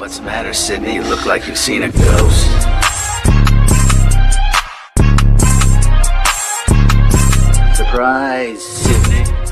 What's the matter, Sydney? You look like you've seen a ghost. Surprise, Sydney.